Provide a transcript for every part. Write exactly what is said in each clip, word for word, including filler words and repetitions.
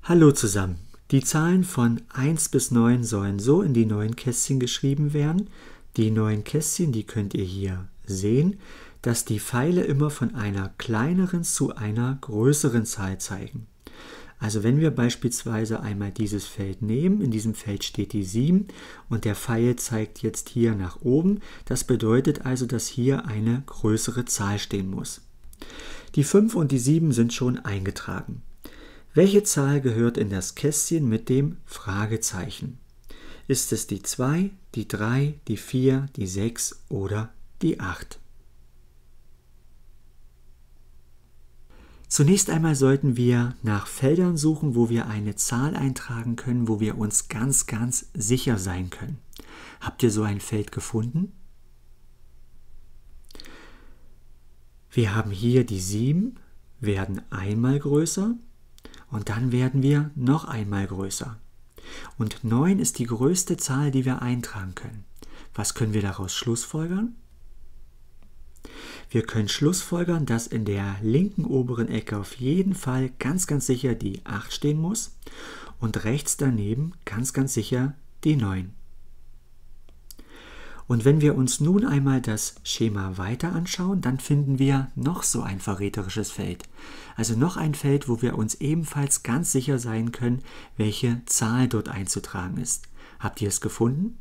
Hallo zusammen. Die Zahlen von eins bis neun sollen so in die neuen Kästchen geschrieben werden. Die neuen Kästchen, die könnt ihr hier sehen, dass die Pfeile immer von einer kleineren zu einer größeren Zahl zeigen. Also wenn wir beispielsweise einmal dieses Feld nehmen, in diesem Feld steht die sieben und der Pfeil zeigt jetzt hier nach oben, das bedeutet also, dass hier eine größere Zahl stehen muss. Die fünf und die sieben sind schon eingetragen. Welche Zahl gehört in das Kästchen mit dem Fragezeichen? Ist es die zwei, die drei, die vier, die sechs oder die acht? Zunächst einmal sollten wir nach Feldern suchen, wo wir eine Zahl eintragen können, wo wir uns ganz, ganz sicher sein können. Habt ihr so ein Feld gefunden? Wir haben hier die sieben, werden einmal größer. Und dann werden wir noch einmal größer. Und neun ist die größte Zahl, die wir eintragen können. Was können wir daraus schlussfolgern? Wir können schlussfolgern, dass in der linken oberen Ecke auf jeden Fall ganz, ganz sicher die acht stehen muss und rechts daneben ganz, ganz sicher die neun. Und wenn wir uns nun einmal das Schema weiter anschauen, dann finden wir noch so ein verräterisches Feld. Also noch ein Feld, wo wir uns ebenfalls ganz sicher sein können, welche Zahl dort einzutragen ist. Habt ihr es gefunden?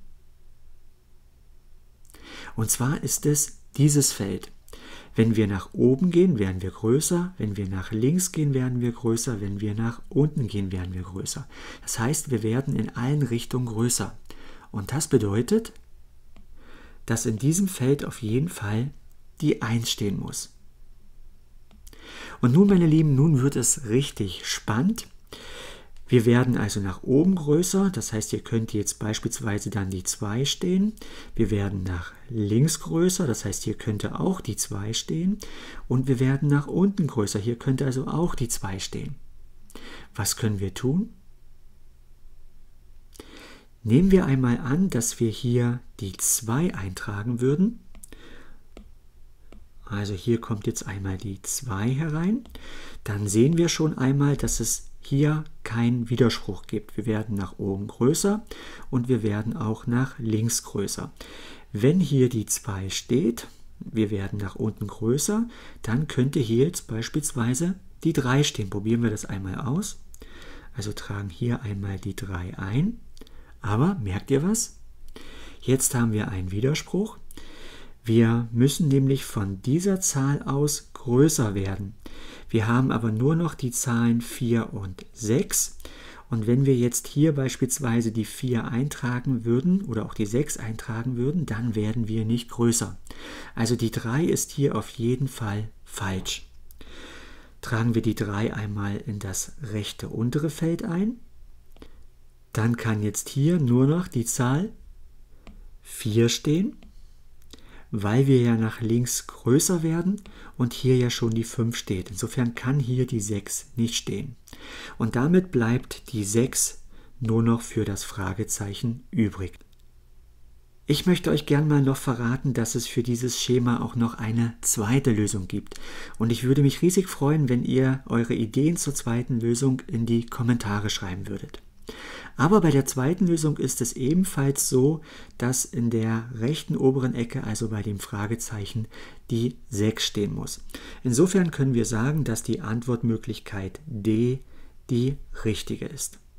Und zwar ist es dieses Feld. Wenn wir nach oben gehen, werden wir größer. Wenn wir nach links gehen, werden wir größer. Wenn wir nach unten gehen, werden wir größer. Das heißt, wir werden in allen Richtungen größer. Und das bedeutet, dass in diesem Feld auf jeden Fall die eins stehen muss. Und nun, meine Lieben, nun wird es richtig spannend. Wir werden also nach oben größer, das heißt, ihr könnt jetzt beispielsweise dann die zwei stehen. Wir werden nach links größer, das heißt, hier könnte auch die zwei stehen. Und wir werden nach unten größer, hier könnte also auch die zwei stehen. Was können wir tun? Nehmen wir einmal an, dass wir hier die zwei eintragen würden. Also hier kommt jetzt einmal die zwei herein. Dann sehen wir schon einmal, dass es hier keinen Widerspruch gibt. Wir werden nach oben größer und wir werden auch nach links größer. Wenn hier die zwei steht, wir werden nach unten größer, dann könnte hier jetzt beispielsweise die drei stehen. Probieren wir das einmal aus. Also tragen hier einmal die drei ein. Aber merkt ihr was? Jetzt haben wir einen Widerspruch. Wir müssen nämlich von dieser Zahl aus größer werden. Wir haben aber nur noch die Zahlen vier und sechs. Und wenn wir jetzt hier beispielsweise die vier eintragen würden oder auch die sechs eintragen würden, dann werden wir nicht größer. Also die drei ist hier auf jeden Fall falsch. Tragen wir die drei einmal in das rechte untere Feld ein. Dann kann jetzt hier nur noch die Zahl vier stehen, weil wir ja nach links größer werden und hier ja schon die fünf steht. Insofern kann hier die sechs nicht stehen. Und damit bleibt die sechs nur noch für das Fragezeichen übrig. Ich möchte euch gern mal noch verraten, dass es für dieses Schema auch noch eine zweite Lösung gibt. Und ich würde mich riesig freuen, wenn ihr eure Ideen zur zweiten Lösung in die Kommentare schreiben würdet. Aber bei der zweiten Lösung ist es ebenfalls so, dass in der rechten oberen Ecke, also bei dem Fragezeichen, die sechs stehen muss. Insofern können wir sagen, dass die Antwortmöglichkeit D die richtige ist.